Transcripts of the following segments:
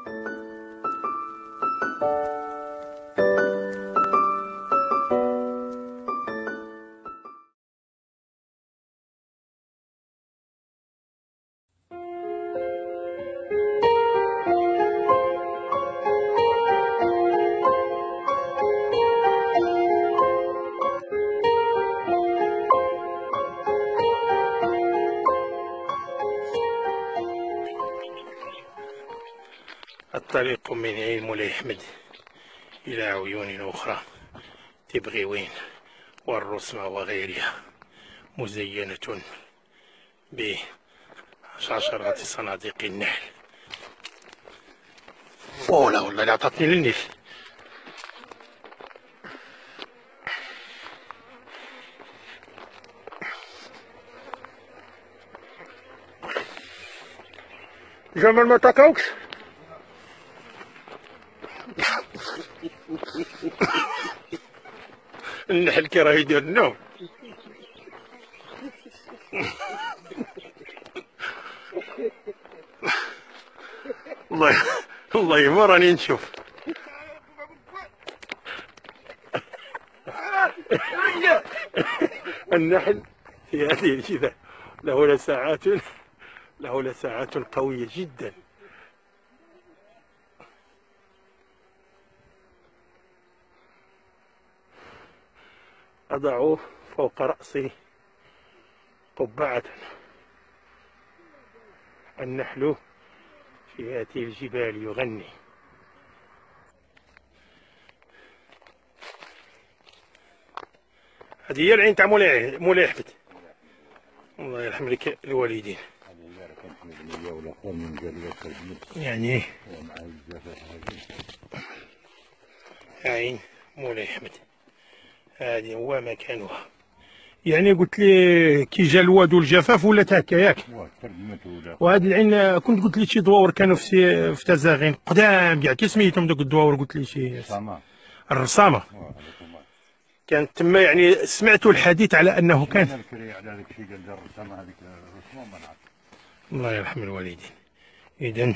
الطريق من عين مولاي أحمد إلى عيون أخرى تبغيوين والرسمة وغيرها مزينة بشاشرات صناديق النحل. لا والله اللي عطاتني للنيف. جمال ما تاكاوكش. النحل كي راه يدير النوم. والله ما راني نشوف. النحل في هذه الجبال له لساعات قوية جدا. أضع فوق رأسي قبعة. النحل في هذه الجبال يغني. هذه هي العين تاع مولاي أحمد. الله يرحم لك الوالدين. يعني عين مولاي أحمد هذه هو مكانها. يعني قلت لي كي جا الواد والجفاف ولات هكا ياك. وهذه العين كنت قلت لي شي دواور كانوا في تزاغين قدام كاع. كي سميتهم دوك الدواور؟ قلت لي شي الرصامة كانت تما. يعني سمعت الحديث على انه كان. الله يرحم الوالدين. اذن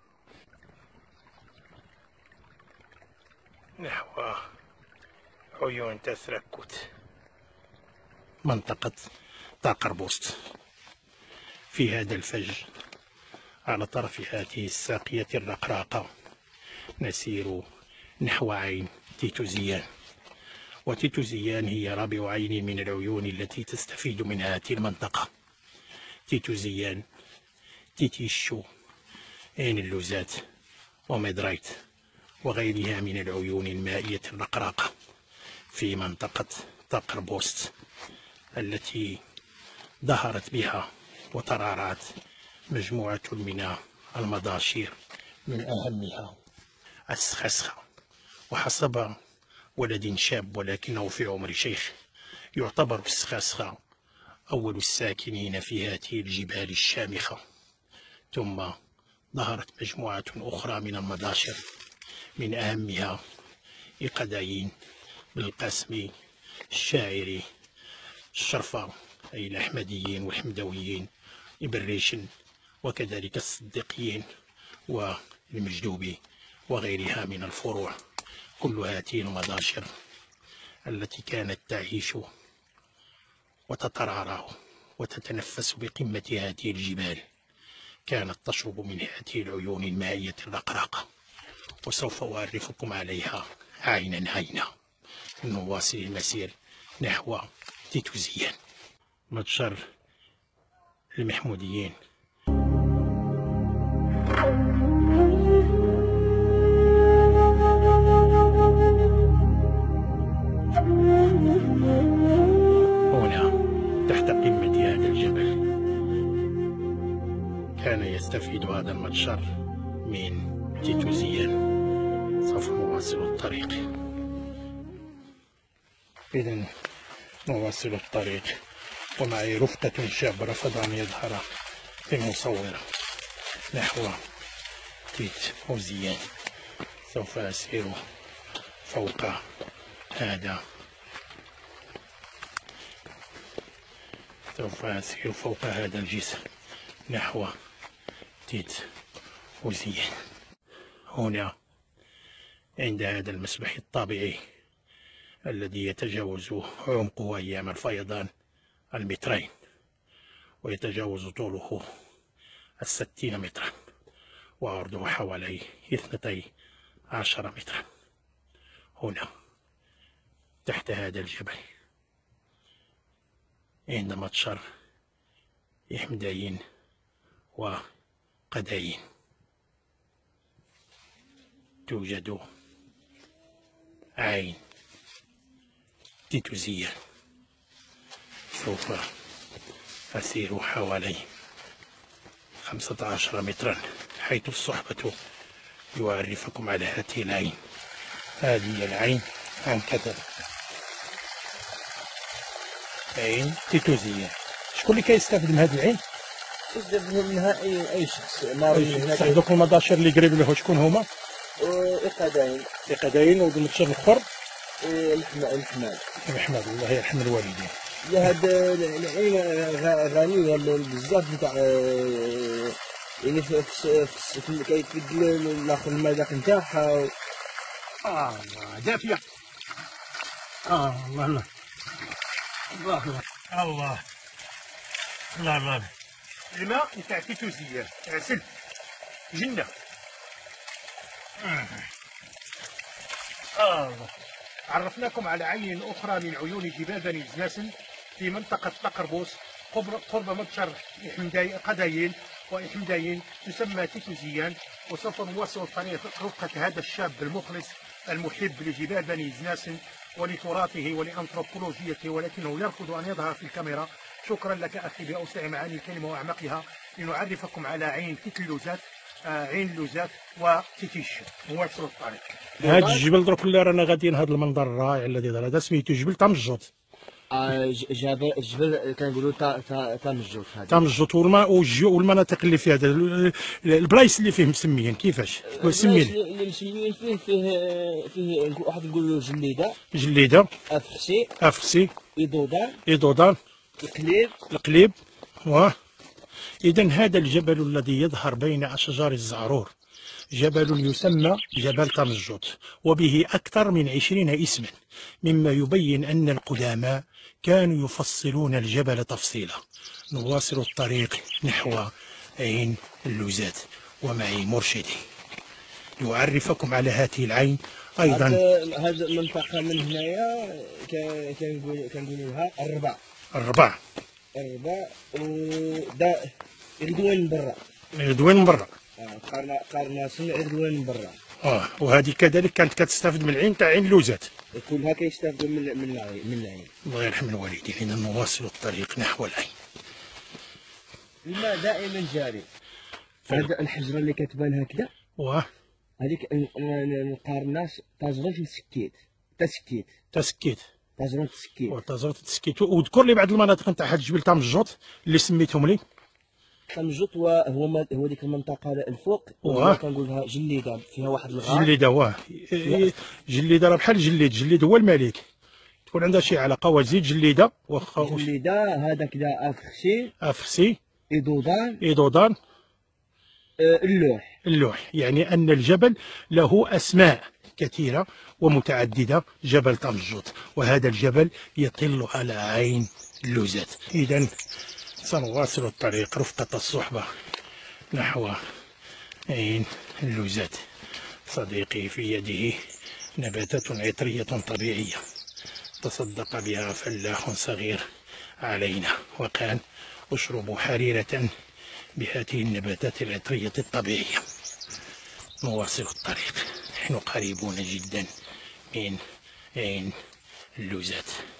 نحو عيون تسركت منطقة طاقربوست في هذا الفج على طرف هذه الساقية الرقراقة. نسير نحو عين تيتوزيان. وتيتوزيان هي رابع عين من العيون التي تستفيد من هذه المنطقة. تيتوزيان، تيتيشو، عين اللوزات، وميدرايت وغيرها من العيون المائية الرقراقة في منطقة طاقربوست التي ظهرت بها وترعرعت مجموعة من المضاشير من أهمها السخسخة. وحسب ولد شاب ولكنه في عمر شيخ يعتبر السخسخة أول الساكنين في هذه الجبال الشامخة. ثم ظهرت مجموعة أخرى من المضاشر من أهمها إقدايين، بالقاسمي، الشاعري، الشرفة أي الأحمديين والحمدويين، إبريشن، وكذلك الصديقيين والمجدوبي وغيرها من الفروع. كل هذه المضاشر التي كانت تعيش وتترعرع وتتنفس بقمة هذه الجبال كانت تشرب من هذه العيون المائية الرقراقة. وسوف أعرفكم عليها عينا عينا. نواصل المسير نحو تيتوزيان. متجر المحموديين. هنا تحت قمة هذا الجبل كان يستفيد هذا المتجر من تيتوزيان. سوف نواصل الطريق. إذن نواصل الطريق ومعي رفقة شاب رفض أن يظهر في المصورة نحو تيتوزيان. سوف أسير فوق هذا الجسر نحو تيتوزيان. هنا عند هذا المسبح الطبيعي الذي يتجاوز عمقه أيام الفيضان 2 متر، ويتجاوز طوله 60 مترا، وعرضه حوالي 12 مترا. هنا تحت هذا الجبل عند متشر إحمداين وقداين توجد عين تيتوزية. سوف أسير حوالي 15 مترا حيث الصحبة يعرفكم على هذه العين. هذه العين هكذا، عين تيتوزية. شكون اللي كيستافد من هذه العين؟ يستافد منها أي شخص. دوك المداشر اللي قريب له شكون هما؟ إقداين والمتشر الآخر الحماد. الله يرحم الوالدين. هذا العين غنية بزاف نتاع يعني كيفيد ناخذ المذاق نتاعها. دافية. الله الله الله الله الله الله. الماء نتاع تيتوزية عسل جنة. الله. عرفناكم على عين أخرى من عيون جبال بني زناسن في منطقة طقربوس قرب متشر قداين وإحمداين، تسمى تيتوزيان. وسوف نواصل الطريق رفقة هذا الشاب المخلص المحب لجبال بني زناسن ولتراثه ولأنثروبولوجيته، ولكنه يرفض أن يظهر في الكاميرا. شكرا لك أخي بأوسع معاني الكلمة وأعمقها لنعرفكم على عين تيتلوزات، عين اللوزات وتيتيش. نواصل الطريق. هذا الجبل درك رانا غاديين هذا المنظر الرائع الذي هذا سميتو جبل تامجوط. الجبل كنقولوا تامجوط. تامجوط. والمناطق اللي فيها البلايص اللي فيه مسميين كيفاش؟ مسميين اللي مسميين فيه واحد نقولوا جليده، افرسي، ايضودان، القليب. إذن هذا الجبل الذي يظهر بين أشجار الزعرور جبل يسمى جبل تامجوط، وبه أكثر من 20 اسما، مما يبين أن القدامى كانوا يفصلون الجبل تفصيلا. نواصل الطريق نحو عين اللوزات، ومعي مرشدي يعرفكم على هذه العين أيضا. هذه المنطقة من هنايا كنقولوا لها الربع، ودا غدوين من برا. قارناصن غدوين من برا. وهذه كذلك كانت كتستافد من العين تاع عين اللوزات. كلها كيستافدوا من العين. الله يرحم الوالدين. إذا نواصل الطريق نحو العين. الماء دائما جاري. هذا الحجرة اللي كتبان هكذا هذيك القارناص تزرة تسكيت. تزرة تسكيت. وذكر لي بعض المناطق نتاع هذا الجبل تامجوط اللي سميتهم لي. تامجوط هو ديك المنطقة الفوق كنقول لها جليدة، فيها واحد الغار. جليدة راه بحال جليد هو الملك، تكون عندها شي علاقة. وزيد جليدة هذا كذا افرسي، ايضودان، اللوح. يعني أن الجبل له أسماء كثيرة ومتعددة. جبل تامجوط، وهذا الجبل يطل على عين اللوزات. إذن سنواصل الطريق رفقة الصحبة نحو عين اللوزات. صديقي في يده نباتات عطرية طبيعية تصدق بها فلاح صغير علينا، وقال اشربوا حريرة بهذه النباتات العطرية الطبيعية. نواصل الطريق، نحن قريبون جدا من عين اللوزات.